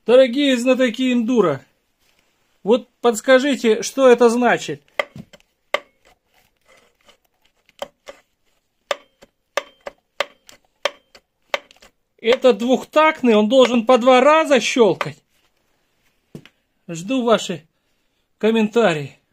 Дорогие знатоки эндуро, вот подскажите, что это значит? Это двухтактный, он должен по 2 раза щелкать. Жду ваши комментарии.